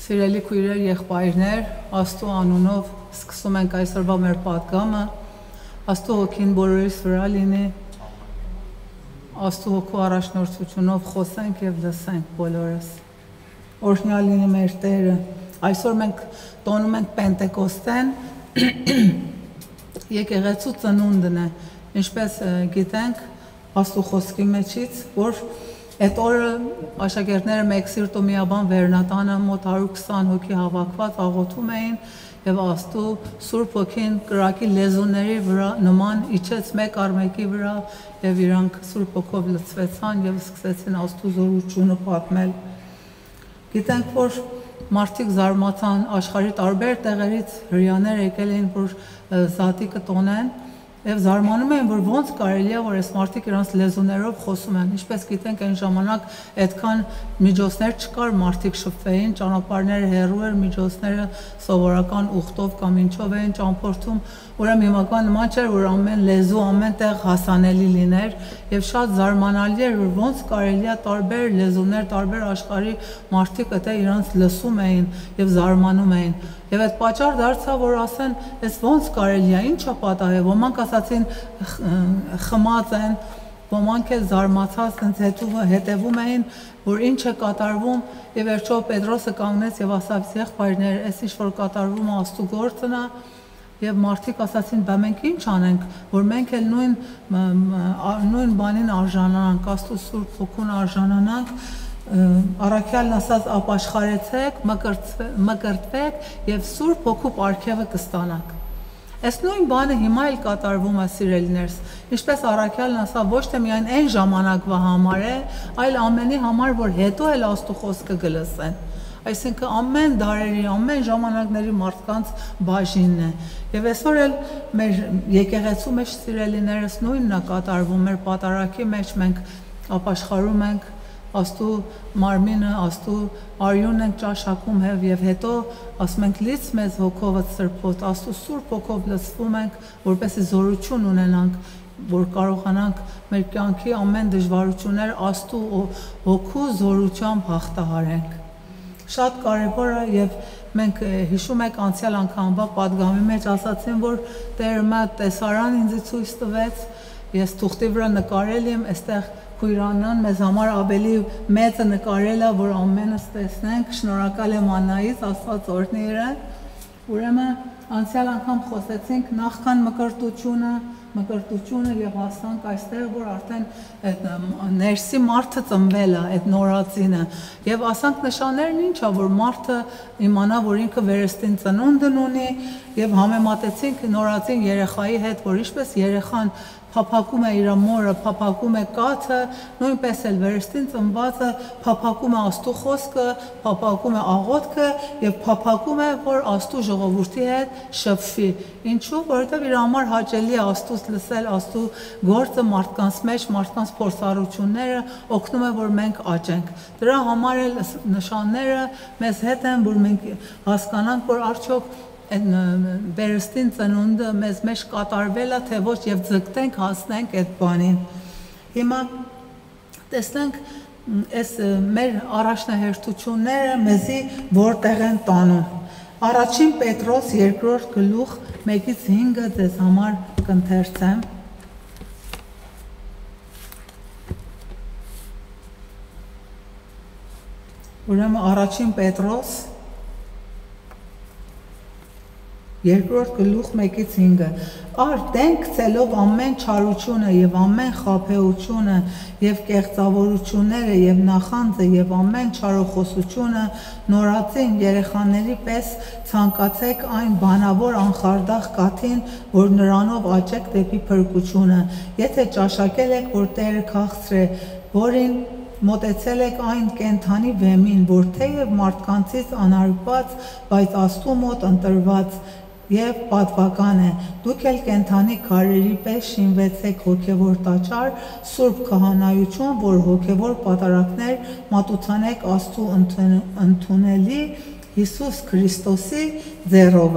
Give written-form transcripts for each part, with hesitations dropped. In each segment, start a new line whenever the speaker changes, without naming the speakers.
Սիրելի քույրեր, եղբայրներ, Աստծո անունով սկսում ենք այսօրվա մեր պատգամը, Աստծո հոգին բոլորիս վրա լինի, Աստծո հոգու առաջնորդությունով խոսենք եւ լսենք բոլորս։ Օրհնյալ լինի մեր Տերը։ Այսօր մենք տոնում ենք Պենտեկոստեն, եկեղեցու ծնունդն է, ինչպես գիտենք Աստծո խոսքի մեջից, որ այդ օրը աշակերտները մեկ սիրտ ու միաբան Վերնատանը մոտ 120 հոգի հավաքված աղոթում էին եւ Աստծո Սուրբ Հոգին կրակի լեզուների վրա նման իջեց մեկ առ մեկի վրա եւ իրանք Սուրբ Հոգով լցվեցան եւ սկսեցին Աստծո զորությունը պատմել։ Գիտենք, որ մարդիկ զարմացան, աշխարհի տարբեր տեղերից հրեաներ եկել էին, որ զատիկը տոնեն Եվ զարմանում էին, որ ոնց կարելի է, որ այս մարդիկ իրանց լեզուներով խոսում են, ինչպես գիտենք այն ժամանակ այդքան միջոցներ չկար, մարդիկ շփվեին, ճանապարհները հեռու էր, միջոցները սովորական ուխտով կամ ինչով էին ճամփորդում, ուրեմն հիմական նման չէր, որ ամեն լեզու ամեն տեղ հասանելի լիներ, եւ շատ զարմանալի էր, որ ոնց կարելի է տարբեր լեզուներ, տարբեր աշխարհի մարդիկ այդտեղ իրանց լսում էին եւ զարմանում էին։ Եվ այդ պատճառ դարձավ, որ ասեն, այս ոնց կարելի է, ինչ է պատահել, ոմանք ասացին խմած են, ոմանք էլ զարմացած հետևում էին, որ ինչ է կատարվում, եւ վերջո Պետրոսը կանգնեց եւ ասաց, եղբայրներ, այս ինչ որ կատարվում է Աստծո գործն է, եւ մարդիկ ասացին, բա մենք ինչ անենք, որ մենք էլ նույն բանին արժանանանք, Աստծո Սուրբ Հոգուն արժանանանք, Առաքյալն ասաց ապաշխարեցեք, մկրտվեք եւ Սուրբ Հոգու պարգևը կստանաք։ Այս նույն բանը հիմա էլ կատարվում է, սիրելիներս, ինչպես Առաքյալն ասա, ոչ թե միայն այն ժամանակվա համար է, այլ ամենի համար, որ հետո էլ Աստծո խոսքը կլսեն։ Այսինքն ամեն դարերի, ամեն ժամանակների մարդկանց բաժինն է։ Եվ այսօր էլ մեր եկեղեցու մեջ սիրելիներս նույնն է կատարվում, մեր պատարագի մեջ մենք ապաշխարում ենք Աստծո մարմինը, Աստծո արյունն ենք ճաշակում եւ հետո ասում ենք լից մեզ հոգովը սրբոտ, Աստծո Սուրբ Հոգով լցվում ենք, որպեսզի զորություն ունենանք, որ կարողանանք մեր կյանքի ամեն դժվարություններ Աստծո Հոգու զորությամբ հաղթահարենք։ Շատ կարևոր է եւ մենք հիշում եք անցյալ անգամվա պատգամի մեջ ասացին, որ Տերը մա տեսարան ինձ ցույց տվեց, ես թուղթի վրա նկարել եմ, այստեղ Քույրանան մեզ համար ավելի մեծը նկարել է, որ ամենս տեսնենք, շնորհակալ եմ Աննայից, Աստված օրհնի իրեն։ Ուրեմն անցյալ անգամ խոսեցինք նախքան մկրտությունը եւ հասանք այստեղ, որ արդեն այդ ներսի մարդը ծնվել է, այդ նորածինը։ Եվ ասանք նշաններն ինչ է, որ մարդը իմանա, որ ինքը վերստին ծնունդն ունի եւ համեմատեցինք նորածին երեխայի հետ, որ ինչպես երեխան փափակում է իր մորը, փափակում է կաթը, նույնպես էլ վերստին ծնվածը փափակում է Աստծո խոսքը, փափակում է աղոթքը եւ փափակում է, որ Աստծո ժողովրդի հետ շփվի։ Ինչու՞, որովհետեւ իր համար հաճելի է Աստծուց լսել, Աստծո գործը մարդկանց մեջ, մարդկանց փորձառությունները օգնում է, որ մենք աճենք։ Դրա համար էլ նշանները մեզ հետ են, որ մենք հասկանանք, որ արդյոք Վերստին ծնունդը մեզ մեջ կատարվել է, թե ոչ եւ ձգտենք հասնենք այդ բանին։ Հիմա տեսնենք այս մեր առաջնահերթությունները մեզի որտեղ են տանում։ Առաջին Պետրոս 2-րդ գլուխ 1-5 ձեզ համար կընթերցեմ։ Ուրեմն առաջին Պետրոս 2-րդ գլուխ 1-5 Արդենք ցելով ամեն չարությունը եւ ամեն խաբեությունը եւ կեղծավորությունները եւ նախանձը եւ ամեն չարոխոսությունը նորածին երեխաների պես ցանկացեք այն բանավոր անխարդախ կաթին, որ նրանով աճեք դեպի փրկությունը, եթե ճաշակել եք, որ Տերը քաղցր է, որին մոտեցել եք այն կենթանի վեմին, որ թեև մարդկանցից անարպած, բայց Աստծո մոտ ընտրված եւ պատվական է, դուք էլ կենթանի քարերի պես շինվեցեք հոգևոր տաճար, սուրբ քահանայություն, որ հոգևոր պատարակներ մատուցանեք Աստծո ընդունելի Հիսուս Քրիստոսի ձեռով։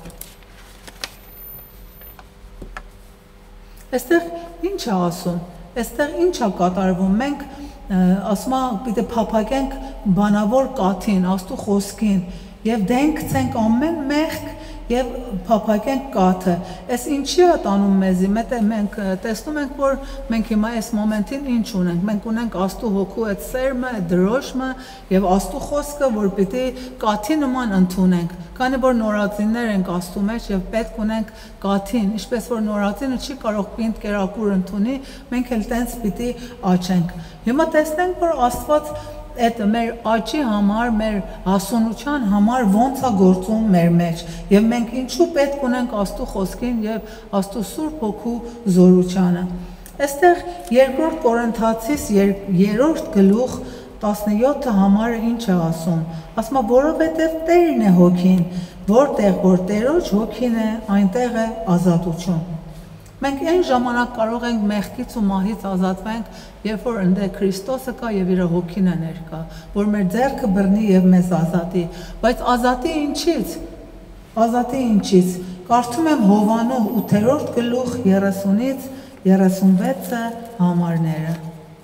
Այստեղ ինչ է ասում։ Այստեղ ինչ է կատարվում։ Մենք ասում ենք պիտի փափագենք բանավոր կաթին, Աստծո խոսքին եւ դենք ցենք ամեն մեղք եւ փափագենք կաթը։ Այս ինչի է տանում մեզի։ Մենք տեսնում ենք, որ մենք հիմա այս մոմենտին ինչ ունենք։ Մենք ունենք Աստծո հոգու այդ սերմը, այդ դրոշմը եւ Աստծո խոսքը, որ պիտի կաթի նման ընդունենք։ Քանի որ նորածիններ ենք Աստծո մեջ եւ պետք ունենք կաթին, ինչպես որ նորածինը չի կարող պինդ կերակուր ընդունի, մենք էլ տենց պիտի աճենք։ Հիմա տեսնենք, որ Աստված այդ մեր աճի համար, մեր հասունության համար ոնց է գործում մեր մեջ եւ մենք ինչու պետք ունենք Աստծո խոսքին եւ Աստծո Սուրբ Հոգու զորությանը։ Այստեղ 2 Կորինթացիս 3-րդ գլուխ 17 համարը ինչ է ասում։ Ասում է, որովհետեւ Տերն է հոգին, որտեղ որ Տերոջ հոգին է, այնտեղ է ազատություն։ Մենք այն ժամանակ կարող ենք մեղքից ու մահից ազատվենք, երբ որ ընդ Քրիստոսը կա եւ իր հոգին է ներկա, որ մեր ձեռքը բռնի եւ մեզ ազատի։ Բայց ազատի ինչից։ Ազատի ինչից։ Կարդում եմ Հովանու 8-րդ գլուխ 30-ից 36 համարները։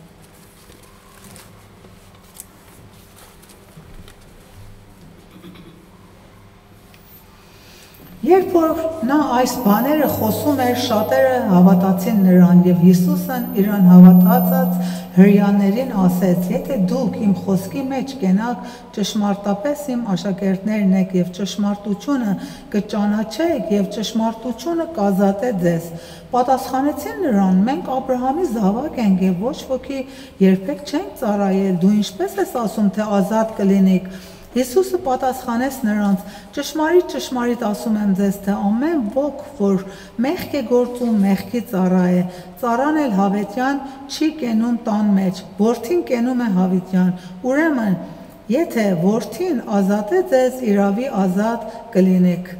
Երբ որ նա այս բաները խոսում էր, շատերը հավատացին նրան եւ Հիսուսն իրան հավատացած հրեաներին ասեց. Եթե դուք իմ խոսքի մեջ կենաք, ճշմարտապես իմ աշակերտներն եք եւ ճշմարտությունը կճանաչեք եւ ճշմարտությունը կազատե ձեզ։ Պատասխանեցին նրան. մենք Աբրահամի զավակ ենք եւ ոչ ոքի երբեք չենք ծառայել։ Դու ինչպես ես ասում, թե ազատ կլինեք։ Հիսուսը պատասխանեց նրանց. ճշմարիտ ասում եմ ձեզ, թե ամեն ոք, որ մեղք է գործում, մեղքի ծառա է։ Ծառան էլ հավիտյան չի կենում տան մեջ, որդին կենում է հավիտյան։ Ուրեմն, եթե որդին ազատ է ձեզ, իրավի ազատ կլինեք։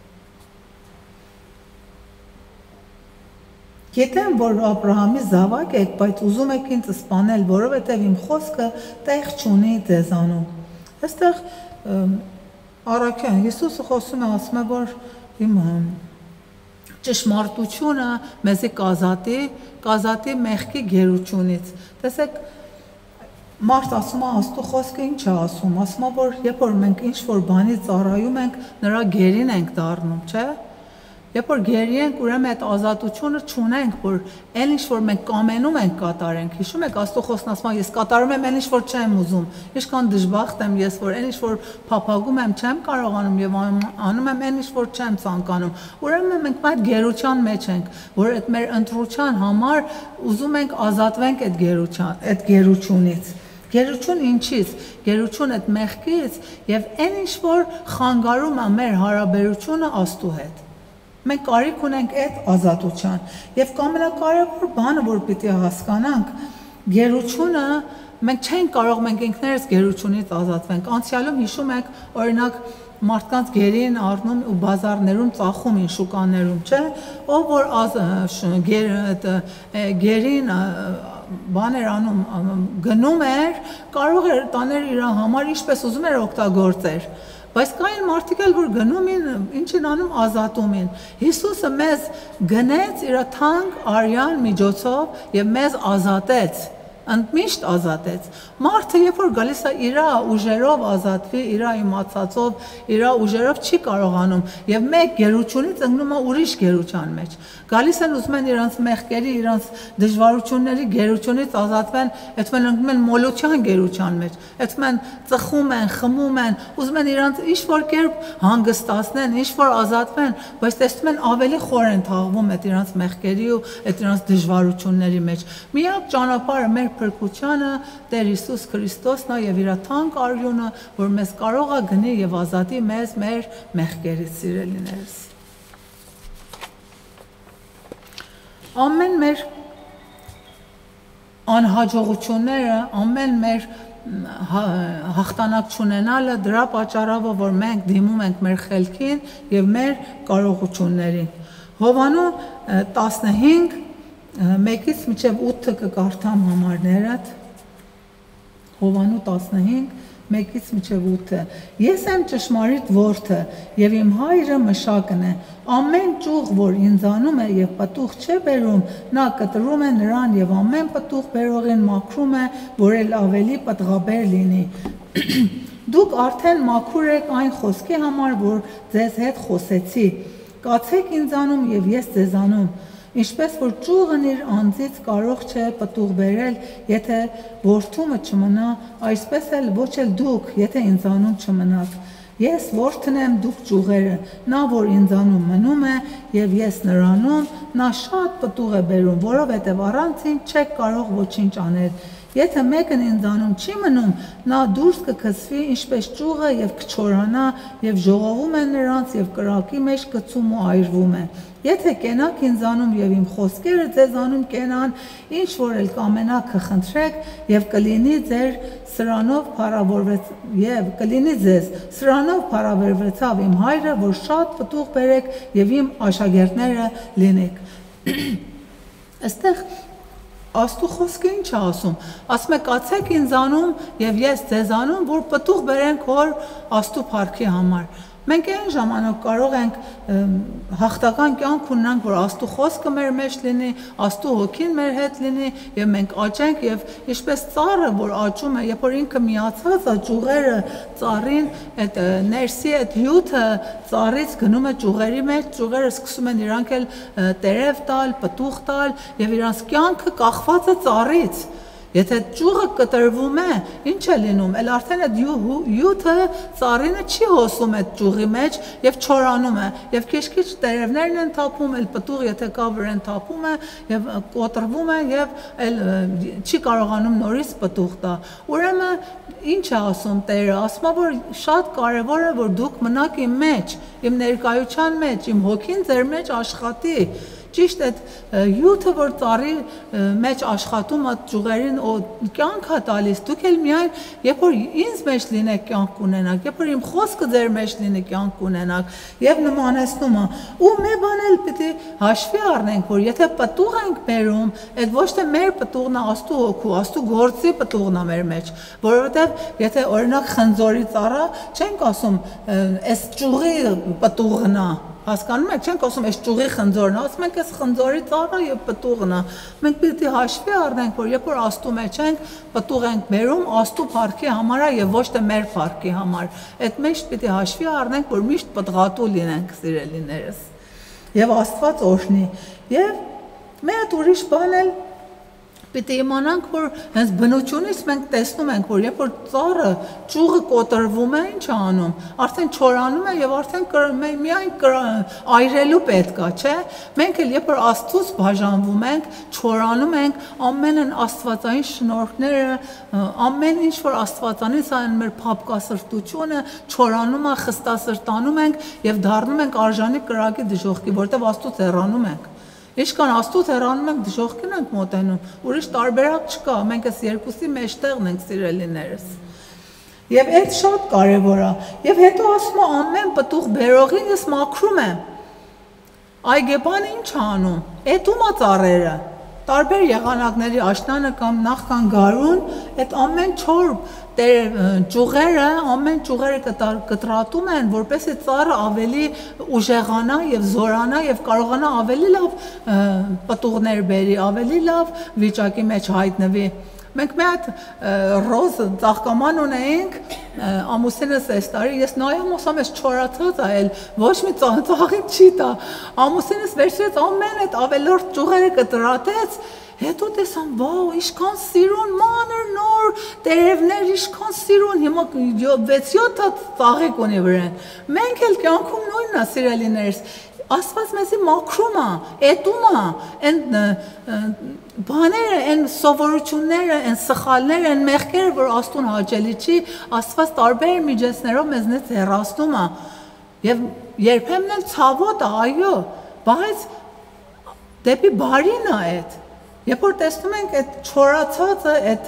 Գիտեմ, որ Աբրահամի զավակ եք, բայց ուզում եք ինձ սպանել, որովհետև իմ խոսքը տեղ չունի ձեզանում։ Այստեղ առաքյան Հիսուսը խոսում է, ասում է, որ իմ ճշմարտությունը մեզի կազատի մեղքի գերությունից։ Տեսեք, մարդ ասում է, Աստծո խոսքը ինչ է ասում, ասում է, որ երբ որ մենք ինչ-որ բանի ծառայում ենք, նրա գերին ենք դառնում, չէ՞։ Երբ որ գերի ենք, ուրեմն այդ ազատությունը չունենք, որ այն ինչ որ մենք կամենում ենք կատարենք։ Հիշում եք Աստծո խոսքն ասում է, ես կատարում եմ այն ինչ որ չեմ ուզում։ Ինչքան դժբախտ եմ ես, որ այն ինչ որ փափագում եմ չեմ կարողանում եւ անում եմ այն ինչ որ չեմ ցանկանում։ Ուրեմն մենք այդ գերության մեջ ենք, որ այդ մեր ընտրության համար ուզում ենք ազատվենք այդ գերությունից։ Գերություն ինչից։ Գերություն այդ մեղքից եւ այն ինչ որ խանգարում է մեր հարաբերությունը Աստծո հետ։ Մենք կարիք ունենք այդ ազատության եւ ամենակարևոր բանը, որ պիտի հասկանանք, գերությունը մենք չենք կարող մենք ինքներս գերությունից ազատվենք։ Անցյալում հիշում եք, օրինակ մարդկանց գերին առնում ու բազարներում ծախում են շուկաներում, չէ՞, ով որ գերին բաներ անում գնում էր, կարող էր տաներ իր համար ինչպես ուզում էր օգտագործեր։ Բայց կային մարդիկ էլ, որ գնում են, ինչ են անում, ազատում են։ Հիսուսը մեզ գնեց իր թանկ արյան միջոցով եւ մեզ ազատեց, ընդմիշտ ազատեց։ Մարդը երբ որ գալիս է իր ուժերով ազատվի, իր իմացածով, իր ուժերով չի կարողանում եւ մեկ գերությունից ընկնում է ուրիշ գերության մեջ։ Գալիս են ուզում են իրանց մեղքերի, իրանց դժվարությունների գերությունից ազատվեն, այդպես ընկնում են մոլության գերության մեջ։ Այդպես ծխում են, խմում են, ուզում են իրանց ինչ-որ կերպ հանգստացնեն, ինչ-որ ազատվեն, բայց տեսնում են ավելի խոր են թաղվում այդ իրանց մեղքերի ու այդ իրանց դժվարությունների մեջ։ Միակ ճանապարհը մեր փրկությանը Տեր Հիսուս Քրիստոսն է եւ իր թանկ արյունը, որ մեզ կարող է գնի եւ ազատի մեզ մեր մեղքերից, սիրելիներս։ Ամեն մեր անհաջողությունները, ամեն մեր հաղթանակ չունենալը դրա պատճառով է, որ մենք դիմում ենք մեր խելքին եւ մեր կարողություններին։ Հովանու 15 1-ից մինչև 8 կկարդամ համարներդ։ Հովանու 15 1-ից մինչև 8 Ես եմ ճշմարիտ որդը եւ իմ հայրը մշակն է ամեն ճյուղ որ ինձանում է եւ պտուղ չէ բերում նա կտրում է նրան եւ ամեն պտուղ բերողին մաքրում է որ էլ ավելի պտղաբեր լինի Դուք արդեն մաքուր եք այն խոսքի համար որ ձեզ հետ խոսեցի Կացեք ինձանում եւ ես ձեզանում Ինչպես որ ճյուղն իր անձից կարող չէ պտուղ բերել, եթե որդումը չմնա, այսպես էլ ոչ էլ դուք, եթե ինձանում չմնաք։ Ես որդն եմ, դուք ճյուղերը, նա որ ինձանում մնում է եւ ես նրանում, նա շատ պտուղ է բերում, որովհետեւ առանց ինձ չեք կարող ոչինչ անել։ Եթե մեկն ինձանում չի մնում, նա դուրս կգցվի ինչպես ճյուղը եւ կչորանա եւ ժողովում է նրանց եւ կրակի մեջ գցում ու այրվում է։ Եթե կենաք ինձանում եւ իմ խոսքերը ձեզանում կենան, ինչ որ էլ կամենաք կխնդրեք եւ կլինի ձեր սրանով փառավորվեց եւ կլինի ձեզ սրանով փառավորվեցավ իմ հայրը, որ շատ պտուղ բերեք եւ իմ աշակերտները լինեք։ Այստեղ Աստու խոսքը ինչ է ասում։ Ասում է կացեք ինձանում եւ ես ձեզանում, որ պտուղ բերենք հոր Աստու փառքի համար։ Մենք այն ժամանակ կարող ենք հաղթական կյանք ունենանք, որ Աստու խոսքը մեր մեջ լինի, Աստու հոգին մեր հետ լինի եւ մենք աճենք եւ ինչպես ծառը, որ աճում է, երբ որ ինքը միացած է ճյուղերը ծառին, այդ ներսի այդ հյութը ծառից գնում է ճյուղերի մեջ, ճյուղերը սկսում են իրանք էլ տերև տալ, պտուղ տալ եւ իրանց կյանքը կախված է ծառից Եթե ճյուղը կտրվում է, ինչ է լինում, էլ արդեն այդ հյութը ծառինը չի հոսում այդ ճյուղի մեջ եւ չորանում է եւ քիչ-քիչ տերևներն են թափում, էլ պտուղ եթե կա վրան թափում է եւ կոտրվում է եւ էլ չի կարողանում նորից պտուղ տա։ Ուրեմն ինչ է ասում Տերը, ասում է որ շատ կարեւոր է որ դուք մնաք իմ մեջ, իմ ներկայության մեջ, իմ հոգին ձեր մեջ աշխատի Ճիշտ այդ հյութը, որ ծառի մեջ աշխատում է ճյուղերին կյանք է տալիս, դուք էլ միայն, երբ որ ինձ մեջ լինեք կյանք ունենաք, երբ որ իմ խոսքը ձեր մեջ լինի կյանք ունենաք, եւ նմանեցնում է, ու մի բան էլ պիտի հաշվի առնենք, որ եթե պտուղ ենք բերում, այդ ոչ թե մեր պտուղն է Աստու հոգու, Աստու գործի պտուղն է մեր մեջ, որովհետեւ եթե օրինակ խնձորի ծառա, չենք ասում, այս ճյուղի պտուղն է Հասկանում եք, չենք ասում այս ճյուղի խնձորն, ասում ենք այս խնձորի ծառը եւ պտուղն է։ Մենք պիտի հաշվի առնենք, որ երբ որ Աստու մեջ ենք, պտուղ ենք բերում Աստու փառքի համար եւ ոչ թե մեր փառքի համար։ Այդ մեջ պիտի հաշվի առնենք, որ միշտ պտղատու լինենք, սիրելիներս։ Եվ Աստված օրհնի։ Եվ մի հատ ուրիշ բան էլ Պիտի իմանանք, որ հենց բնությունից մենք տեսնում ենք, որ երբ որ ծառը ճյուղը կոտրվում է, ինչ է անում, արդեն չորանում է եւ արդեն միայն այրելու պետք է, չէ՞։ Մենք էլ երբ որ Աստծուց բաժանվում ենք, չորանում ենք, ամենն աստվածային շնորհքները, ամեն ինչ որ աստվածանից այն մեր փափկասրտությունը չորանում է, խստասրտանում ենք եւ դառնում ենք արժանի կրակի դժոխքի, որտեղ Աստծուց հեռանում ենք։ Ինչքան Աստծուց հեռանում ենք դժոխքին ենք մոտենում, ուրիշ տարբերակ չկա, մենք այս երկուսի մեջտեղն ենք սիրելիներս։ Եվ այդ շատ կարևոր է։ Եվ հետո ասում է ամեն պտուղ բերողին ես մաքրում եմ։ Այգեպանը ինչ է անում։ Էտում է ծառերը։ Տարբեր եղանակների աշնանը կամ նախքան գարուն, այդ ամեն չոր ճյուղերը, ամեն ճյուղերը կտրատում են, որպեսզի ծառը ավելի ուժեղանա եւ զորանա եւ կարողանա ավելի լավ պտուղներ բերի, ավելի լավ վիճակի մեջ հայտնվի։ Մենք մի հատ ռոզ ծաղկաման ունեինք, ամուսինս այս տարի, ես նայում ասում ես չորացած է, էլ ոչ մի ծաղի չի տա։ Ամուսինս վերցրեց ամեն այդ ավելորդ ճյուղերը կտրատեց, հետո տեսամ, վաու, ինչքան սիրուն, մանր նոր տերևներ, ինչքան սիրուն, հիմա 6-7 ծաղիկ ունի վրան։ Մենք էլ կյանքում նույնն է, սիրելիներս, Աստված մեզի մաքրում է, էտում է, այն բաները, այն սովորությունները, այն սխալները, այն մեղքերը, որ Աստուն հաճելի չի, Աստված տարբեր միջոցներով մեզնից հեռացնում է։ Եվ երբեմն էլ ցավոտ է, այո, բայց դեպի բարին է այդ։ Երբ որ տեսնում ենք այդ չորացածը, այդ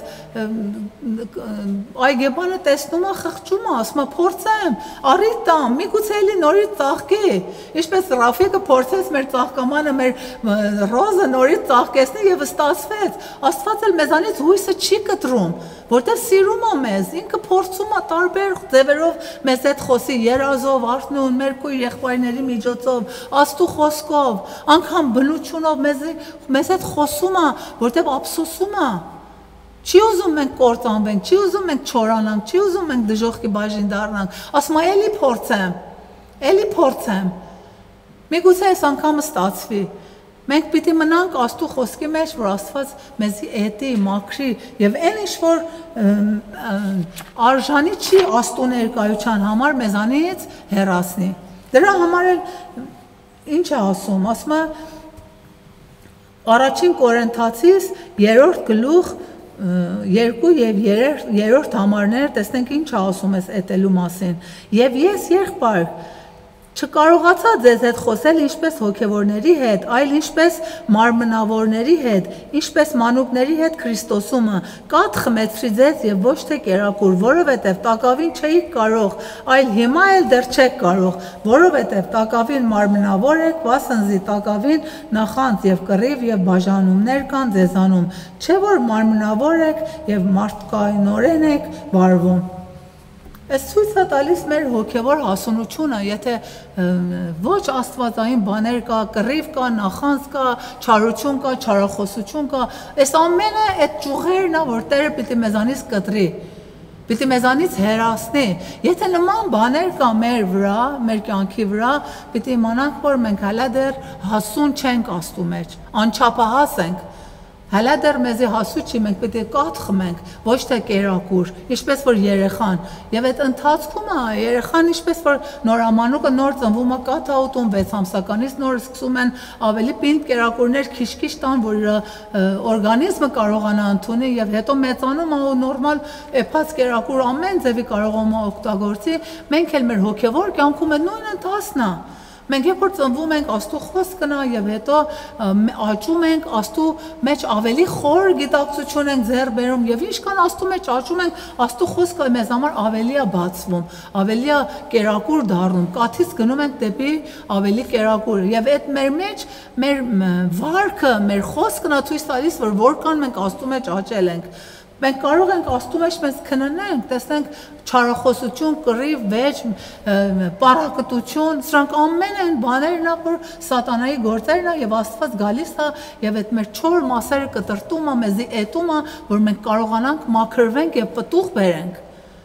այգեբանը տեսնում է խղճում է, ասում է փորձեմ, արի տամ, միգուցե էլի նորից ծաղկի, ինչպես Ռաֆիկը փորձեց մեր ծաղկամանը, մեր ռոզը նորից ծաղկեցնի եւ ստացվեց, Աստված էլ մեզանից հույսը չի կտրում, որտեղ սիրում է մեզ, ինքը փորձում է տարբեր ձևերով մեզ հետ խոսի, երազով, արթնուն, մեր քույր եղբայրների միջոցով, Աստծո խոսքով, անգամ բնությունով մեզ հետ խոսում է, որտեղ ափսոսում է, չի ուզում մենք կործանվենք, չի ուզում մենք չորանանք, չի ուզում մենք դժոխքի բաժին դառնանք, ասում է էլի փորձեմ, միգուցե այս անգամը ստացվի, մենք պիտի մնանք Աստծո խոսքի մեջ, որ Աստված մեզի էտի, մաքրի եւ այն ինչ որ արժանի չի Աստծո ներկայության համար մեզանից հեռացնի։ Դրա համար էլ ինչ է ասում է Առաջին Կորինթացիս 3-րդ գլուխ 2 եւ 3-րդ համարներ տեսնենք ինչ է ասում էս էտելու մասին։ Եվ ես եղբայր չկարողացա ձեզ հետ խոսել ինչպես հոգևորների հետ, այլ ինչպես մարմնավորների հետ, ինչպես մանուկների հետ Քրիստոսումը, կաթ խմեցրի ձեզ եւ ոչ թե կերակուր, որովհետեւ տակավին չէիք կարող, այլ հիմա էլ դեռ չեք կարող, որովհետեւ տակավին մարմնավոր եք, վասնզի տակավին նախանձ եւ կռիվ եւ բաժանումներ կան ձեզանում, չէ որ մարմնավոր եք եւ մարդկայնորեն եք վարվում։ Այս ցույց է տալիս մեր հոգևոր հասունությունը, եթե ոչ աստվածային բաներ կա, կռիվ կա, նախանձ կա, չարություն կա, չարախոսություն կա, այս ամենը այդ ճյուղերն է, որ Տերը պիտի մեզանից կտրի, պիտի մեզանից հեռացնի։ Եթե նման բաներ կա մեր վրա, մեր կյանքի վրա, պիտի իմանանք, որ մենք հələ դեռ հասուն չենք Աստծո մեջ, անչափահաս ենք։ Հələ դեռ մեզի հասու չի, մենք պետք է կաթ խմենք, ոչ թե կերակուր, ինչպես որ երեխան։ Եվ այդ ընթացքում երեխան ինչպես որ նորամանուկը նոր ծնվում է կաթ է ուտում 6 ամսականից նոր սկսում են ավելի պինդ կերակուրներ քիչ-քիչ տան, որ իր օրգանիզմը կարողանա ընդունի եւ հետո մեծանում է ու նորմալ էփած կերակուր ամեն ձևի կարողանում է օգտագործի։ Մենք էլ մեր հոգեվոր կյանքում է նույն ընթացն է։ Մենք երբ որ ծնվում ենք Աստծո խոսքն է եւ հետո աճում ենք Աստծո մեջ ավելի խոր գիտակցություն ենք ձեռ բերում եւ ինչքան Աստծո մեջ աճում ենք Աստծո խոսքը մեզ համար ավելի է բացվում, ավելի է կերակուր դառնում, կաթից գնում ենք դեպի ավելի կերակուր եւ այդ մեր մեջ մեր վարքը, մեր խոսքն է ցույց տալիս, որ որքան մենք Աստծո մեջ աճել ենք։ Մենք կարող ենք Աստծո մեջ մեզ քննենք, տեսնենք չարախոսություն, կռիվ, վեճ, պառակտություն, սրանք ամենը այն բաներն է, որ սատանայի գործերն է եւ Աստված գալիս է եւ այդ մեր չոր մասերը կտրտում է, մեզի էտում է, որ մենք կարողանանք մաքրվենք եւ պտուղ բերենք,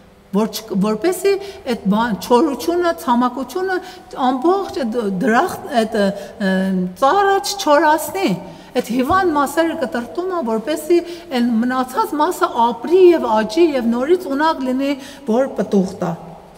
որպեսզի այդ չորությունը, ցամաքությունը ամբողջ դրախտ այդ ծառը չչորացնի։ Այդ հիվանդ մասերը կտրտում է, որպեսզի այն մնացած մասը ապրի եւ աճի եւ նորից ունակ լինի, որ պտուղ տա։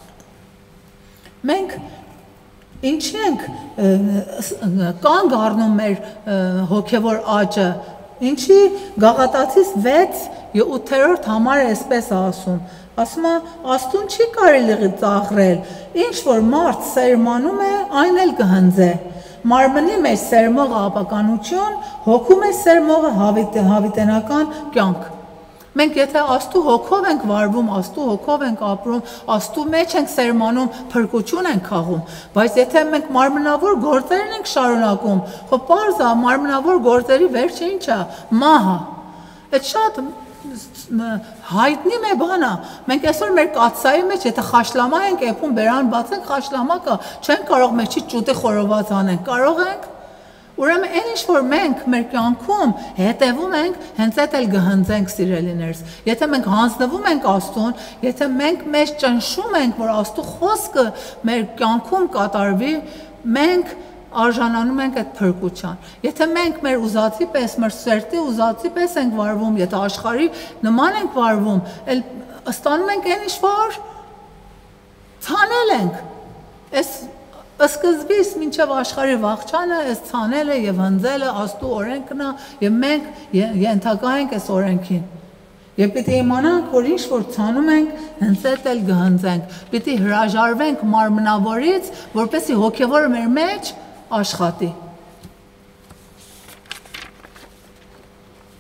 Մենք ինչի ենք կանգ առնում մեր հոգեվոր աճը, ինչի Գաղատացիս 6:8 համարը այսպես ասում։ Ասում է, Աստուն չի կարելի ծաղրել, ինչ որ մարդ սերմանում է, այն էլ կհնձե։ Մարմնի մեջ սերմողը ապականություն, հոգու մեջ սերմողը հավիտենական կյանք։ Մենք եթե Աստծո հոգով ենք վարվում, Աստծո հոգով ենք ապրում, Աստծո մեջ ենք սերմանում, փրկություն ենք խաղում, բայց եթե մենք մարմնավոր գործերն ենք շարունակում, խո պարզ է, մարմնավոր գործերի վերջը ինչ է, մահը։ Այդ շատ հայտնի մի բան է։ Մենք այսօր մեր կաթսայի մեջ եթե խաշլամա ենք էփում բերան բացենք խաշլամա կա, չենք կարող մեջից ճուտի խորոված անենք, կարող ենք։ Ուրեմն այն ինչ որ մենք մեր կյանքում հետևում ենք, հենց այդ էլ կհնձենք սիրելիներս։ Եթե մենք հանձնվում ենք Աստծուն, եթե մենք մեզ ճնշում ենք, որ Աստծո խոսքը մեր կյանքում կատարվի, մենք արժանանում ենք այդ փրկության։ Եթե մենք մեր ուզածի պես, մեր սերտի ուզածի պես ենք վարվում, եթե աշխարհի նման ենք վարվում, էլ ստանում ենք այն ինչ որ ցանել ենք։ Այս սկզբից մինչև աշխարհի վաղճանը այս ցանելը եւ հնձելը Աստծո օրենքն է եւ մենք ենթակա ենք այս օրենքին։ Եվ պիտի իմանանք, որ ինչ որ ցանում ենք, հենց այդ էլ կհնձենք։ Պիտի հրաժարվենք մարմնավորից, որպեսզի հոգեվորը մեր մեջ աշխատի։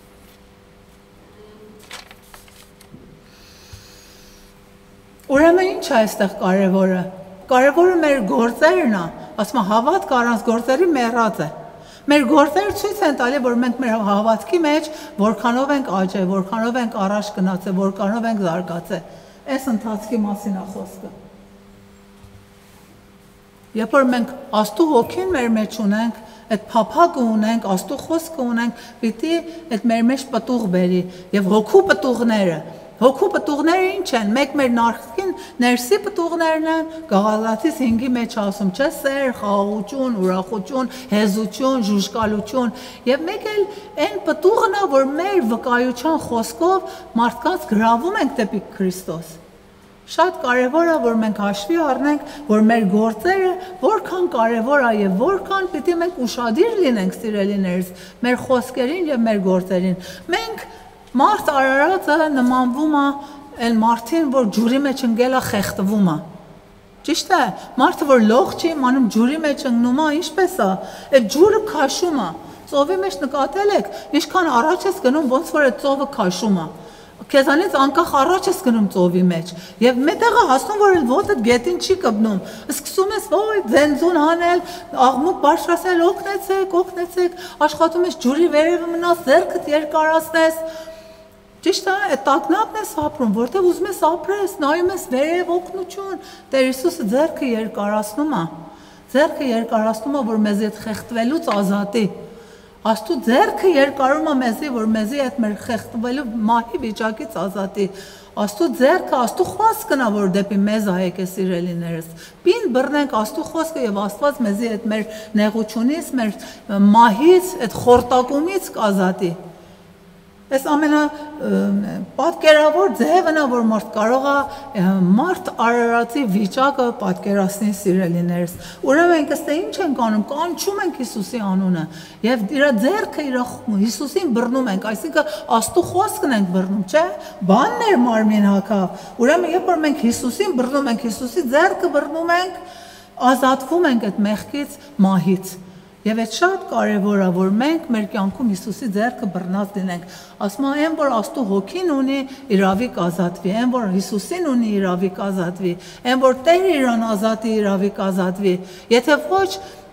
Ուրեմն ինչ է այստեղ կարևորը։ Կարևորը մեր գործերն է, ասում եմ հավատք առանց գործերի մեռած է։ Մեր գործերը ցույց են տալի, որ մենք մեր հավատքի մեջ որքանով ենք աճել, որքանով ենք առաջ գնացել, որքանով ենք զարգացել։ Այս ընթացքի մասին է խոսքը։ Երբ որ մենք Աստծո հոգին մեր մեջ ունենք, այդ փափագը ունենք, Աստծո խոսքը ունենք, պիտի այդ մեր մեջ պտուղ բերի եւ հոգու պտուղները Հոգու պտուղները ինչ են, մեկ մեր նախքին ներսի պտուղներն են, Գաղատացիս 5-ի մեջ ասում, չէ, սեր, խաղաղություն, ուրախություն, հեզություն, ժուժկալություն, եւ մեկ էլ այն պտուղն է, որ մեր վկայության խոսքով մարդկանց գրավում ենք դեպի Քրիստոս։ Շատ կարևոր է, որ մենք հաշվի առնենք, որ մեր գործերը որքան կարևոր է եւ որքան պիտի մենք ուշադիր լինենք սիրելիներս, մեր խոսքերին եւ մեր գործերին։ Մենք Մարդ արարածը նմանվում է այն մարդին, որ ջուրի մեջ ընկել է խեղդվում է։ Ճիշտ է, մարդը որ լող չի իմանում ջուրի մեջ ընկնում է, ինչպես է, այդ ջուրը քաշում է։ Ծովի մեջ նկատել եք, ինչքան առաջ ես գնում, ոնց որ այդ ծովը քաշում է։ Քեզանից անկախ առաջ ես գնում ծովի մեջ եւ մետաղը հասնում որ ոտը գետին չի կպնում սկսում ես ոյ ձենձուն անել աղմուկ բարձրացնել օգնեցեք աշխատում ես ջուրի վերևը մնաս ձեռքդ երկարացնես ճիշտ է այդ տագնապն ես ապրում որտեվ ուզում ես ապրես նայում ես վերև օգնություն Տեր Հիսուսը ձեռքը երկարացնում է որ մեզ այդ խեղդվելուց ազատի Աստու ձեռքը երկարում է մեզի, որ մեզի այդ մեր խեղդվելու մահի վիճակից ազատի։ Աստու ձեռքը, Աստու խոսքն է, որ դեպի մեզ է եկել սիրելիներս։ Պին բռնենք Աստու խոսքը եւ Աստված մեզի այդ մեր նեղությունից, մեր մահից, այդ խորտակումից կազատի։ Այս պատկերավոր ձևն է, որ մարդ կարող է մարդ արարածի վիճակը պատկերացնի սիրելիներս։ Ուրեմն մենք ըստ ինչ ենք անում, կանչում ենք Հիսուսի անունը եւ իր ձեռքը իր Հիսուսին բռնում ենք, այսինքն Աստծո խոսքն ենք բռնում, չէ՞։ Բանն էր մարմին հագավ։ Ուրեմն երբ որ մենք Հիսուսին բռնում ենք, Հիսուսի ձեռքը բռնում ենք, ազատվում ենք այդ մեղքից, մահից։ Եվ այդ շատ կարևոր է, որ մենք մեր կյանքում Հիսուսի ձեռքը բռնած լինենք։ Ասում եմ, այն որ Աստծո հոգին ունի, իրավիկ ազատվի, այն որ Հիսուսին ունի, իրավիկ ազատվի, այն որ Տերը իրան ազատի, իրավիկ ազատվի։ Եթե ոչ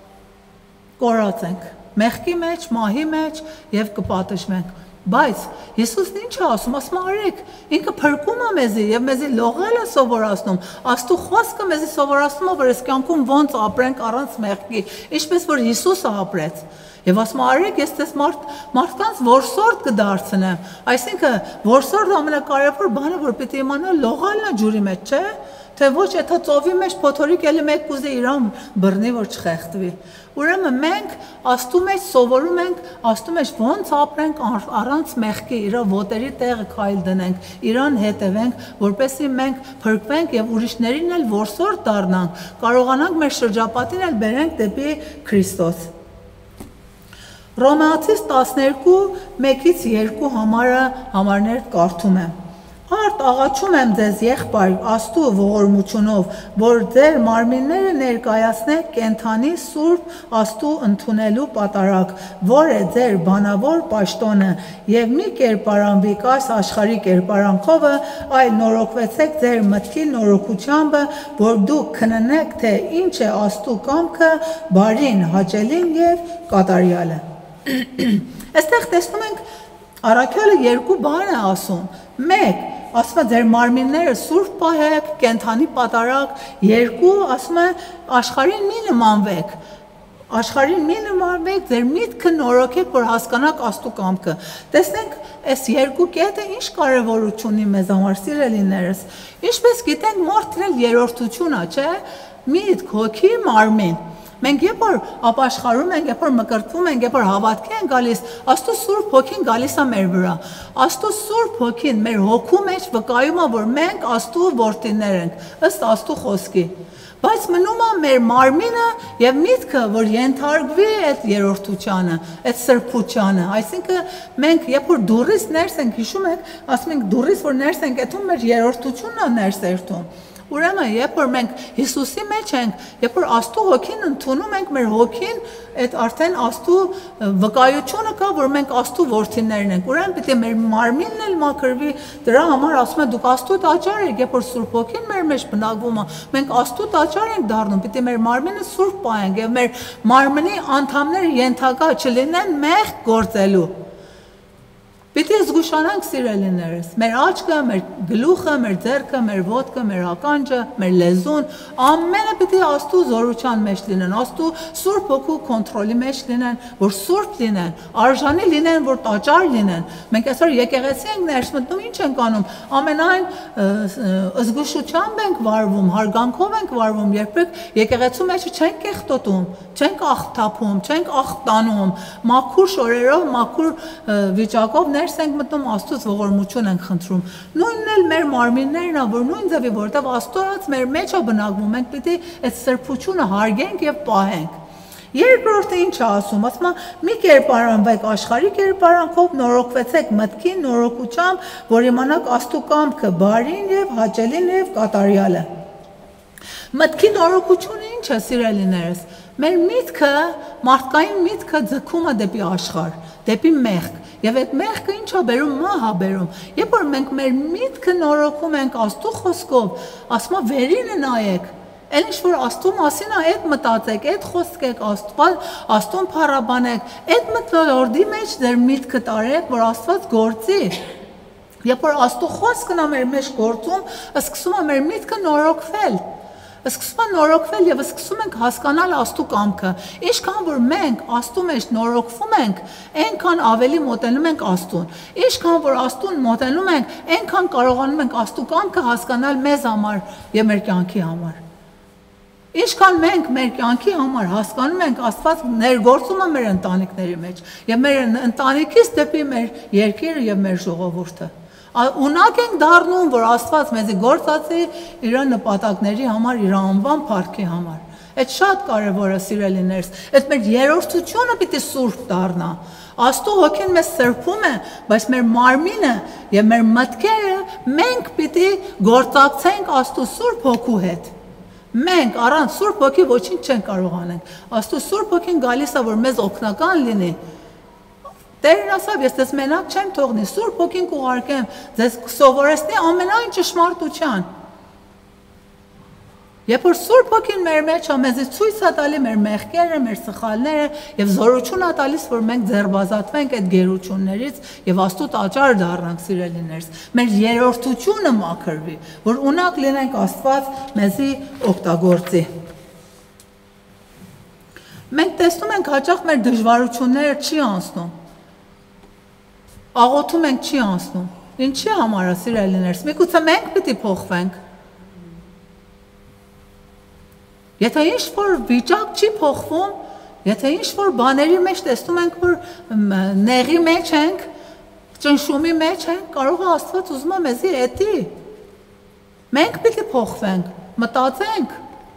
կորած ենք, մեղքի մեջ, մահի մեջ եւ կպատժվենք։ Բայց Հիսուսն ինչ է ասում, ասում արեք, ինքը փրկում է մեզի եւ մեզի լողել է սովորացնում, Աստծո խոսքը մեզի սովորացնում է, որ այս կյանքում ոնց ապրենք առանց մեղքի, ինչպես որ Հիսուսը ապրեց։ Եվ ասում արեք, ես դες մարդկանց որսորդ կդարձնեմ, այսինքն որսորդը ամենակարևոր բանը, որ պիտի իմանա լողալն է ջուրի մեջ, չէ՞։ Թե ոչ եթե ծովի մեջ փոթորիկ էլի մեկ կուզի իրան բռնի որ չխեղդվի։ Ուրեմն մենք Աստծո մեջ սովորում ենք, Աստծո մեջ ոնց ապրենք առանց մեղքի, իր ոտերի տեղը քայլ դնենք, իրան հետևենք, որպեսզի մենք փրկվենք եւ ուրիշներին էլ որսորդ դառնանք, կարողանանք մեր շրջապատին էլ բերենք դեպի Քրիստոս։ Ռոմեացիս 12:1-2 համարներ կարդում եմ։ Արդ աղաչում եմ ձեզ եղբայր Աստծո ողորմությունով, որ ձեր մարմինները ներկայացնեք կենթանի սուրբ Աստծո ընդունելու պատարագ, որ է ձեր բանավոր պաշտոնը, եւ մի կերպարանվիկ այս աշխարհի կերպարանքովը, այլ նորոգվեցեք ձեր մտքի նորոգությամբ, որ դուք քննեք, թե ինչ է Աստծո կամքը, բարին, հաճելին եւ կատարյալը։ Այստեղ տեսնում ենք Առաքյալը երկու բան է ասում։ Մեկ ասում է ձեր մարմինները սուրբ պահեք, կենթանի պատարագ, երկու ասում է աշխարհին մի նմանվեք։ Աշխարհին մի նմանվեք, ձեր միտքը նորոգեք, որ հասկանաք Աստծո կամքը։ Տեսնենք, այս երկու կետը ինչ կարևորություն ունի մեզ համար, սիրելիներս։ Ինչպես գիտենք, մարդն էլ երրորդություն է, չէ՞։ Միտք, հոգի, մարմին։ Մենք երբ որ ապաշխարում ենք, երբ որ մկրտվում ենք, երբ որ հավատքի ենք գալիս, Աստծո Սուրբ Հոգին գալիս է մեր վրա։ Աստծո Սուրբ Հոգին մեր հոգու մեջ վկայում է, որ մենք Աստծո որդիներ ենք, ըստ Աստծո խոսքի։ Բայց մնում է մեր մարմինը եւ միտքը, որ ենթարկվի այդ երրորդությանը, այդ սրբությանը։ Այսինքն մենք երբ որ դուրից ներս ենք, հիշում եք, ասում ենք դուրից որ ներս ենք եթում, մեր երրորդությունն է ներս երթում։ Ուրեմն, երբ որ մենք Հիսուսի մեջ ենք, երբ որ Աստծո հոգին ընդունում ենք, մեր հոգին այդ արդեն Աստծո վկայությունը կա, որ մենք Աստծո որդիներն ենք։ Ուրեմն պետք է մեր մարմինն էլ մաքրվի, դրա համար ասում է դուք Աստծո տաճար եք, երբ որ Սուրբ Հոգին մեր մեջ բնակվում է, մենք Աստծո տաճար ենք դառնում, պետք է մեր մարմինը սուրբ պահենք եւ մեր մարմնի անդամները ենթակա չլինեն մեղք գործելու։ Պետք է զգուշանանք սիրելիներս, մեր աչքը, մեր գլուխը, մեր ձեռքը, մեր ոտքը, մեր ականջը, մեր լեզուն, ամենը պետք է Աստծո զորության մեջ լինեն, Աստծո Սուրբ Հոգու կոնտրոլի մեջ լինեն, որ սուրբ լինեն, արժանի լինեն, որ տաճար լինեն։ Մենք այսօր եկեղեցի ենք ներս մտնում, ինչ ենք անում, ամենայն զգուշությամբ ենք վարվում, հարգանքով ենք վարվում, երբեք եկեղեցու մեջ չենք կեղտոտում, չենք աղթափում, չենք աղտանում, մաքուր շորերով, մաքուր վիճակով ներս ենք մտնում, Աստծոց ողորմություն ենք խնդրում։ Նույնն էլ մեր մարմիններն է, որ նույն ձևի, որտեղ Աստված մեր մեջ է բնակվում, մենք պետք է այդ սրբությունը հարգենք եւ պահենք։ Երկրորդը ինչ է ասում, ասում է՝ մի կերպարանվեք աշխարհի կերպարանքով, նորոգվեցեք մտքի նորոգությամբ, որ իմանաք Աստծո կամքը բարին եւ հաճելին եւ կատարյալը։ Մտքի նորոգությունը ինչ է, սիրելիներս։ Մեր միտքը, մարդկային միտքը ձգում է դեպի աշխարհ, դեպի մեղք։ Եվ այդ մեղքը ինչ է բերում, մահ է բերում։ Երբ որ մենք մեր միտքը նորոգում ենք Աստծո խոսքով, ասում է վերինը նայեք, այն ինչ որ Աստծո մասին է, այդ մտածեք, այդ խոսքեք, Աստծուն փառաբանեք, այդ մթնոլորտի մեջ ձեր միտքը տարեք, որ Աստված գործի։ Երբ որ Աստծո խոսքն է մեր մեջ գործում, սկսում է մեր միտքը նորոգվել։ Սկսում է նորոգվել եւ սկսում ենք հասկանալ Աստծո կամքը։ Ինչքան որ մենք Աստծո մեջ նորոգվում ենք, այնքան ավելի մոտենում ենք Աստծուն։ Ինչքան որ Աստծուն մոտենում ենք, այնքան կարողանում ենք Աստծո կամքը հասկանալ մեզ համար եւ մեր կյանքի համար։ Ինչքան մենք մեր կյանքի համար հասկանում ենք, Աստված ներգործում է մեր ընտանիքների մեջ եւ մեր ընտանիքից դեպի մեր երկիրը եւ մեր ժողովուրդը։ Ունակ ենք դառնում, որ Աստված մեզի գործածի իր նպատակների համար, իր անվան փառքի համար։ Այդ շատ կարևոր է, սիրելիներս։ Այդ մեր երրորդությունը պիտի սուրբ դառնա։ Աստծո հոգին մեզ սրբում է, բայց մեր մարմինը եւ մեր մտքերը մենք պիտի գործակցենք Աստծո Սուրբ Հոգու հետ։ Մենք առանց Սուրբ Հոգի ոչինչ չենք կարող անել։ Աստծո Սուրբ Հոգին գալիս է, որ մեզ օգնական լինի։ Տերն ասավ, ես ձեզ մենակ չեմ թողնի, Սուրբ Հոգին կուղարկեմ, ձեզ սովորեցնի ամենայն ճշմարտության։ Երբ որ Սուրբ Հոգին մեր մեջ է, մեզ ցույց է տալի մեր մեղքերը, մեր սխալները եւ զորություն է տալիս, որ մենք ձերբազատվենք այդ գերություններից եւ Աստծո տաճար դառնանք, սիրելիներս։ Մեր երրորդությունը մաքրվի, որ ունակ լինենք Աստված մեզի օգտագործի։ Մենք տեսնում ենք հաճախ մեր դժվարությունները չի անցնում։ Աղոթում ենք չի անցնում։ Ինչի համար է, սիրելիներս։ Միգուցե մենք պիտի փոխվենք։ Եթե ինչ-որ վիճակ չի փոխվում, եթե ինչ-որ բաների մեջ տեսնում ենք, որ նեղի մեջ ենք, ճնշումի մեջ ենք, կարող է Աստված ուզում է մեզի էտի։ Մենք պիտի փոխվենք, մտածենք։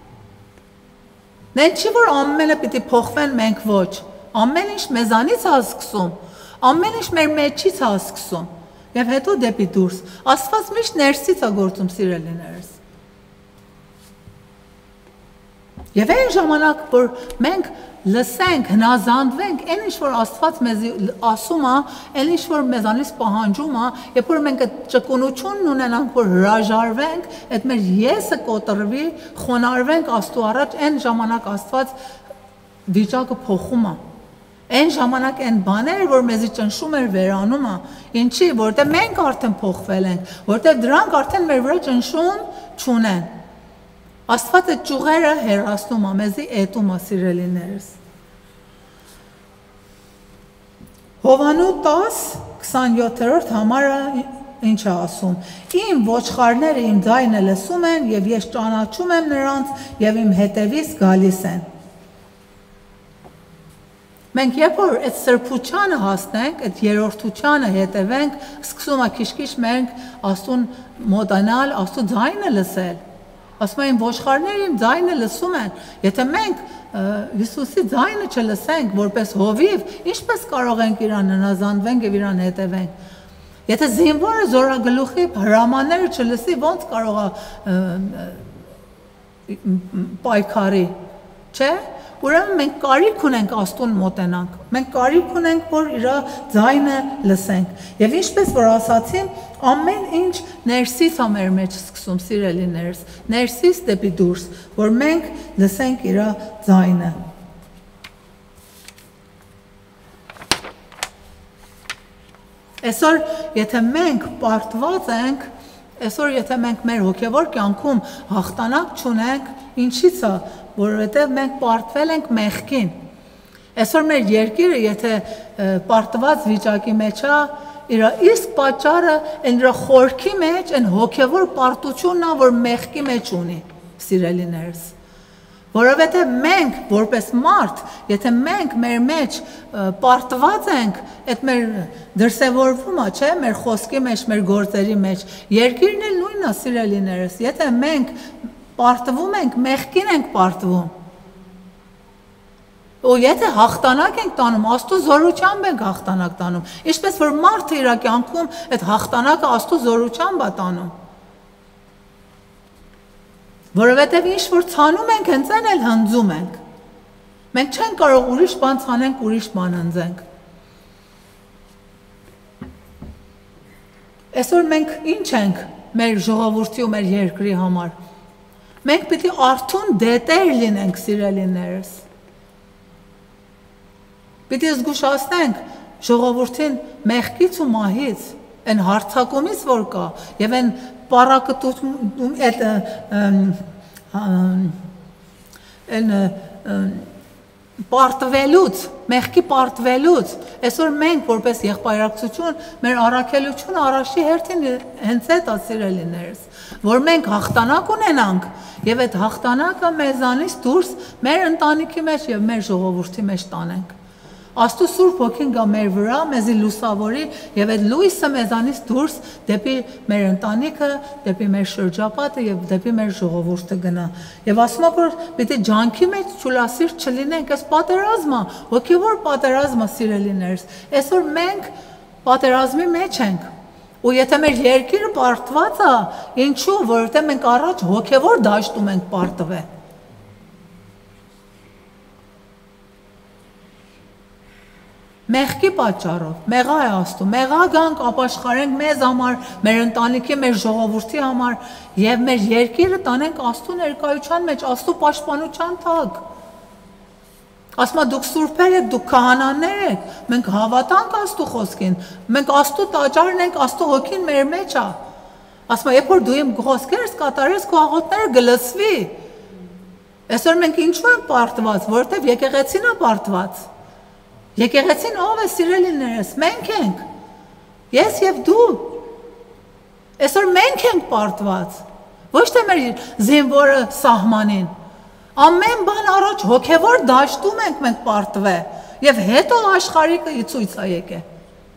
Նեն չի, որ ամենը պիտի փոխվեն, մենք ոչ։ Ամեն ինչ մեզանից է սկսում, ամեն ինչ մեր մեջից է սկսում, եւ հետո դեպի դուրս։ Աստված միշտ ներսից է գործում, սիրելիներս։ Եվ այն ժամանակ, որ մենք լսենք, հնազանդվենք, այն ինչ որ Աստված մեզ ասում է, այն ինչ որ մեզանից պահանջում է, երբ որ մենք այդ ճկունությունն ունենանք, որ հրաժարվենք, այդ մեր եսը կոտրվի, խոնարհվենք Աստծո առաջ, այն ժամանակ Աստված վիճակը փոխում է։ Այն ժամանակ այն բաները, որ մեզի ճնշում էր, վերանում է, ինչի, որտեղ մենք արդեն փոխվել ենք, որտեղ դրանք արդեն մեր վրա ճնշում չունեն։ Աստված այդ ճյուղերը հեռացնում է, մեզի էտում է, սիրելիներս։ Հովանու 10:27 համարը ինչ է ասում։ Իմ ոչխարները իմ ձայնը լսում են, եւ ես ճանաչում եմ նրանց, եւ իմ հետևից գալիս են։ Մենք երբ որ այդ սրբությանը հասնենք, այդ երրորդությանը հետևենք, սկսում է քիչ-քիչ մենք Աստծուն մոտանալ, Աստծո ձայնը լսել։ Ասում են ոչխարները իմ ձայնը լսում են։ Եթե մենք Հիսուսի ձայնը չլսենք որպես հովիվ, ինչպես կարող ենք իրան հնազանդվենք եւ իրան հետևենք։ Եթե զինվորը զորագլուխի հրամանները չլսի, ոնց կարող է պայքարի, չէ՞։ Ուրեմն մենք կարիք ունենք Աստուն մոտենանք, մենք կարիք ունենք, որ իր ձայնը լսենք։ Եվ ինչպես որ ասացի, ամեն ինչ ներսից է մեր մեջ սկսում, սիրելիներս, ներսից դեպի դուրս, որ մենք լսենք իր ձայնը։ Այսօր եթե մենք պարտված ենք, այսօր եթե մենք մեր հոգևոր կյանքում հաղթանակ չունենք, ինչի՞ց է, որովհետև մենք պարտվել ենք մեղքին։ Այսօր մեր երկիրը եթե պարտված վիճակի մեջ է, իր իսկ պատճառը այն իր խորքի մեջ, այն հոգևոր պարտությունն է, որ մեղքի մեջ ունի, սիրելիներս։ Որովհետև մենք որպես մարդ, եթե մենք մեր մեջ պարտված ենք, այդ մեր դրսևորվում է, չէ, մեր խոսքի մեջ, մեր գործերի մեջ, երկիրն էլ նույնն է, սիրելիներս, եթե մենք պարտվում ենք, մեղքին ենք պարտվում։ Ու եթե հաղթանակ ենք տանում, Աստծո զորությամբ ենք հաղթանակ տանում, ինչպես որ մարդը իր կյանքում այդ հաղթանակը Աստծո զորությամբ է տանում։ Որովհետև ինչ որ ցանում ենք, հենց այն էլ հնձում ենք։ Մենք չենք կարող ուրիշ բան ցանենք, ուրիշ բան հնձենք։ Այսօր մենք ինչ ենք մեր ժողովրդի ու մեր երկրի համար։ Մենք պիտի արթուն դետեր լինենք, սիրելիներս։ Պիտի զգուշացնենք ժողովրդին մեղքից ու մահից, այն հարցակումից, որ կա, եւ այն պարակտում այն պարտվելուց, մեղքի պարտվելուց, այսօր մենք որպես եղբայրակցություն, մեր առաքելությունը առաջի հերթին հենց այդ է, սիրելիներս, որ մենք հաղթանակ ունենանք եւ այդ հաղթանակը մեզանից դուրս մեր ընտանիքի մեջ եւ մեր ժողովրդի մեջ տանենք։ Աստծո Սուրբ Հոգին գա մեր վրա, մեզի լուսավորի եւ այդ լույսը մեզանից դուրս դեպի մեր ընտանիքը, դեպի մեր շրջապատը եւ դեպի մեր ժողովուրդը գնա։ Եվ ասում եմ, որ պիտի ջանքի մեջ ճուլասիրտ չլինենք, այս պատերազմը, հոգեվոր պատերազմը, սիրելիներս։ Այսօր մենք պատերազմի մեջ ենք։ Ու եթե մեր երկիրը պարտված է, ինչու, որովհետեւ մենք առաջ հոգեվոր դաշտում ենք պարտվել։ Մեղքի պատճառով, մեղա է Աստծո, մեղա գանք ապաշխարենք մեզ համար, մեր ընտանիքի, մեր ժողովրդի համար եւ մեր երկիրը տանենք Աստծո ներկայության մեջ, Աստծո պաշտպանության տակ։ Ասում եմ, դուք սուրբեր եք, դուք քահանաներ եք, մենք հավատանք Աստծո խոսքին, մենք Աստծո տաճարն ենք, Աստծո հոգին մեր մեջ է։ Ասում եմ, երբ որ դու իմ խոսքերս կատարես, քո աղոթները կլսվի։ Այսօր մենք ինչու ենք պարտված, որովհետեւ եկեղեցին է պարտված։ Եկեղեցին ով է, սիրելիներս, մենք ենք, ես և դու, այսօր մենք ենք պարտված, ոչ թե մեր զինվորը սահմանին, ամեն բան առաջ հոգևոր դաշտում ենք մենք պարտվել, և հետո աշխարհիկը ցույց է եկել։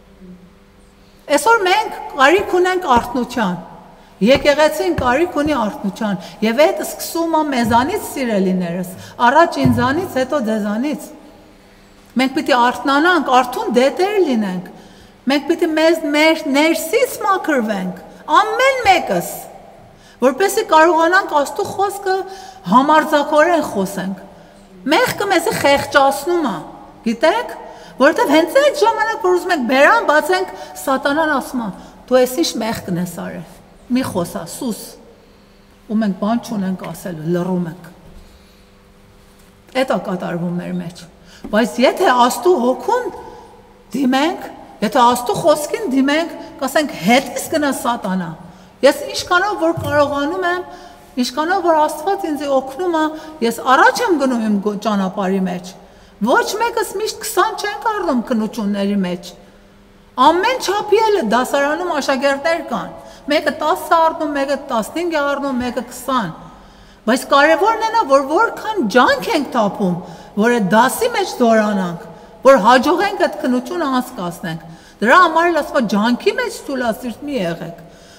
Այսօր մենք կարիք ունենք արթնության, եկեղեցին կարիք ունի արթնության, և այդ սկսում է մեզանից, սիրելիներս, առաջ ինձանից, հետո ձեզանից։ Մենք պիտի արթնանանք, արթուն դետեր լինենք, մենք պիտի մեզ ներսից մաքրվենք, ամեն մեկս, որպեսզի կարողանանք Աստծո խոսքը համարձակորեն խոսենք։ Մեղքը մեզ խեղճացնում է, գիտեք, որովհետև հենց այդ ժամանակ, որ ուզում ենք բերան բացենք, սատանան ասում է, դու ես ինչ մեղքն ես արել, մի խոսա, սուս, ու մենք բան չունենք ասելու, լռում ենք։ Էդ է կատարվում մեր մեջ։ Բայց եթե Աստծո հոգուն դիմենք, եթե Աստծո խոսքին դիմենք, կասենք հետից գնա սատանա։ Ես ինչքանով որ կարողանում եմ, ինչքանով որ Աստված ինձ օգնում է, ես առաջ եմ գնում իմ ճանապարհի մեջ։ Ոչ մեկս միշտ 20 չենք առնում քննությունների մեջ։ Ամեն չափի էլ դասարանում աշակերտներ կան։ Մեկը 10 առնում, մեկը 15 է առնում, մեկը 20։ Բայց կարևորն է նա, որ որքան ջանք ենք տապում, որ այդ դասի մեջ զորանանք, որ հաջողենք այդ քննությունը անցկացնենք։ Դրա համար էլ ասում եմ, ջանքի մեջ թուլասիրտ մի եղեք,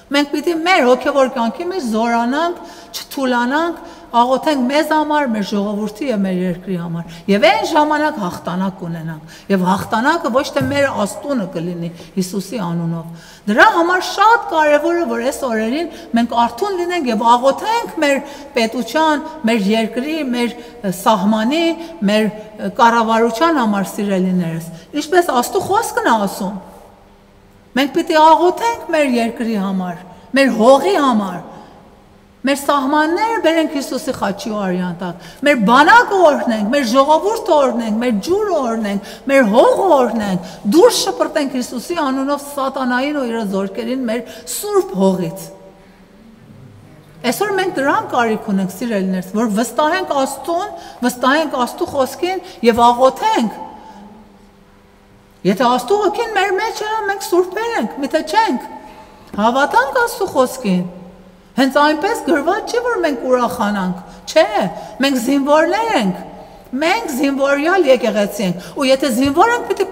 Մենք պիտի մեր հոգևոր կյանքի մեջ զորանանք, չթուլանանք, աղոթենք մեզ համար, մեր ժողովրդի եւ մեր երկրի համար։ Եվ այն ժամանակ հաղթանակ ունենանք։ Եվ հաղթանակը ոչ թե մեր աստունը կլինի Հիսուսի անունով։ Դրա համար շատ կարևոր է, որ այս օրերին մենք արթուն լինենք եւ աղոթենք մեր պետության, մեր երկրի, մեր սահմանի, մեր կառավարության համար, սիրելիներս։ Ինչպես Աստծո խոսքն է ասում։ Մենք պիտի աղոթենք մեր երկրի համար, մեր հողի համար, մեր սահմանները բերենք Հիսուսի խաչի արյան տակ, մեր բանակը օրհնենք, մեր ժողովուրդը օրհնենք, մեր ջուրը օրհնենք, մեր հողը օրհնենք, դուրս շպրտենք Հիսուսի անունով սատանային ու իր զորքերին մեր սուրբ հողից։ Այսօր մենք դրան կարիք ունենք, սիրելիներս, որ վստահենք Աստծուն, վստահենք Աստծո խոսքին եւ աղոթենք։ Եթե Աստծո հոգին մեր մեջ է, մենք սուրբեր ենք, միթե չենք։ Հավատանք Աստծո խոսքին։ Հենց այնպես գրված չի, որ մենք ուրախանանք, չէ, մենք զինվորներ ենք, մենք զինվորյալ եկեղեցի ենք, ու եթե զինվոր ենք, պիտի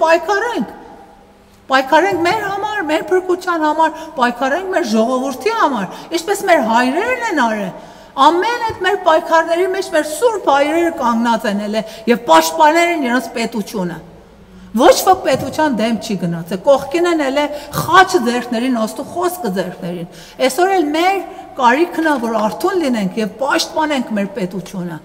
պայքարենք մեր համար, մեր փրկության համար, պայքարենք մեր ժողովրդի համար, ինչպես մեր հայրերն են արել, ամեն այդ մեր պայքարների մեջ մեր սուրբ հայրերը կանգնած են եւ պաշտպանել են իրենց պետությունը։ Ոչ ոք պետության դեմ չի գնացել, կողքին են ելել խաչը ձեռքներին, Աստծո խոսքը ձեռքներին։ Այսօր էլ մեր կարիքն է, որ արթուն լինենք եւ պաշտպանենք մեր պետությունը։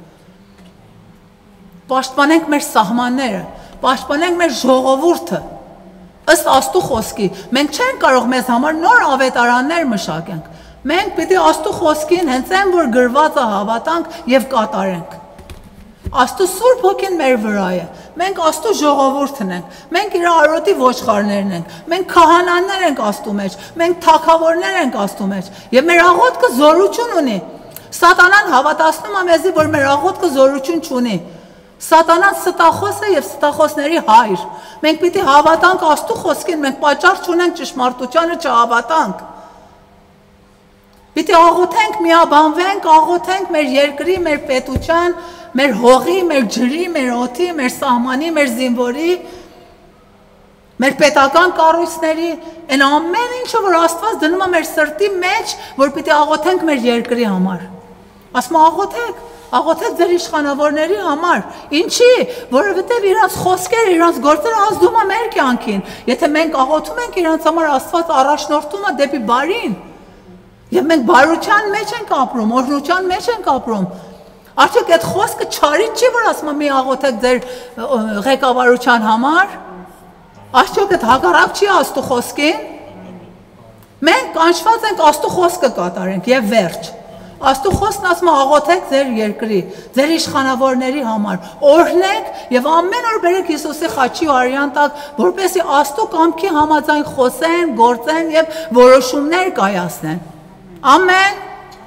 Պաշտպանենք մեր սահմանները, պաշտպանենք մեր ժողովուրդը։ Ըստ Աստծո խոսքի, մենք չենք կարող մեզ համար նոր ավետարաններ մշակենք։ Մենք պիտի Աստծո խոսքին հենց այն, որ գրված է, հավատանք եւ կատարենք։ Աստծո Սուրբ Հոգին մեր վրա է։ Մենք Աստծո ժողովուրդն ենք։ Մենք իր արոտի ոչխարներն ենք։ Մենք քահանաներ ենք Աստծո մեջ։ Մենք թագավորներ ենք Աստծո մեջ։ Եվ մեր աղոթքը զորություն ունի։ Սատանան հավատացնում է մեզի, որ մեր աղոթքը զորություն չունի։ Սատանան ստախոս է եւ ստախոսների հայր։ Մենք պիտի հավատանք Աստծո խոսքին, մենք պատճառ չունենք ճշմարտությանը չհավատանք։ Պիտի աղոթենք, միաբանվենք, աղոթենք մեր երկրի, մեր պետության, մեր հողի, մեր ջրի, մեր օդի, մեր սահմանի, մեր զինվորի, մեր պետական կառույցների, այն ամեն ինչը, որ Աստված դնում է մեր սրտի մեջ, որ պիտի աղոթենք մեր երկրի համար։ Ասում աղոթեք ձեր իշխանավորների համար։ Ինչի, որովհետև իրանց խոսքերը, իրանց գործերը ազդում է մեր կյանքին։ Եթե մենք աղոթում ենք իրանց համար, Աստված առաջնորդում է դեպի բարին։ Եվ մենք բարության մեջ ենք ապրում, օրհնության մեջ ենք ապրում։ Արդյոք այդ խոսքը չարից չի, որ ասում է մի աղոթեք ձեր ղեկավարության համար։ Արդյոք այդ հակառակ չի Աստծո խոսքին։ Մենք կանչված ենք Աստծո խոսքը կատարենք եւ վերջ։ Աստծո խոսքն ասում է աղոթեք ձեր երկրի, ձեր իշխանավորների համար, օրհնեք եւ ամեն օր բերեք Հիսուսի խաչի արյան տակ, որպեսզի Աստծո կամքի համաձայն խոսեն, գործեն եւ որոշումներ կայացնեն։ Ամեն։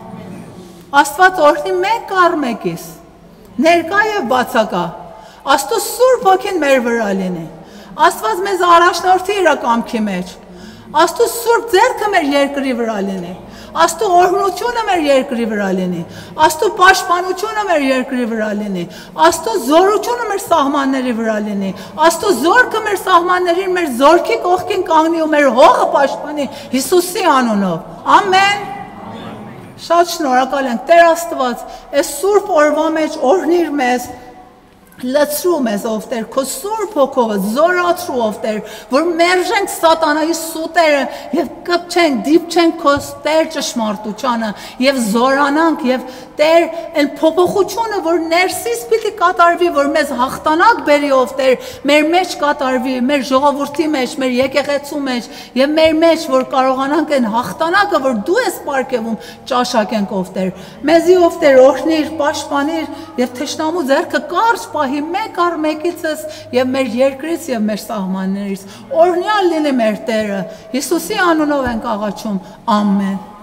Աստված օրհնի մեկ առ մեկիս, ներկա եւ բացակա։ Աստծո Սուրբ Հոգին մեր վրա լինի։ Աստված մեզ առաջնորդի իր կամքի մեջ։ Աստծո Սուրբ ձեռքը մեր երկրի վրա լինի։ Աստծո օրհնությունը մեր երկրի վրա լինի։ Աստծո պաշտպանությունը մեր երկրի վրա լինի։ Աստծո զորությունը մեր սահմանների վրա լինի։ Աստծո զորքը մեր սահմաններին, մեր զորքի կողքին կանգնի ու մեր հողը պաշտպանի Հիսուսի անունով։ Ամեն։ Շատ շնորհակալ ենք Տեր Աստված, այս սուրբ օրվա մեջ օրհնիր մեզ, լցրու մեզ ով Տեր, քո սուրբ հոգով զորացրու ով Տեր, որ մերժենք սատանայի սուտերը եւ կպչենք, դիպչենք քո Տեր ճշմարտությանը եւ զորանանք եւ Տեր այն փոփոխությունը, որ ներսից պիտի կատարվի, որ մեզ հաղթանակ բերի ով Տեր, մեր մեջ կատարվի, մեր ժողովրդի մեջ, մեր եկեղեցու մեջ եւ մեր մեջ, որ կարողանանք այն հաղթանակը, որ դու ես պարգևում, ճաշակենք ով Տեր։ Մեզի ով Տեր օրհնիր, պաշտպանիր եւ թշնամու ձեռքը կարճ պահի մեկ առ մեկիցս եւ մեր երկրից եւ մեր սահմաններից։ Օրհնյալ լինի մեր Տերը։ Հիսուսի անունով ենք աղաչում։ Ամեն։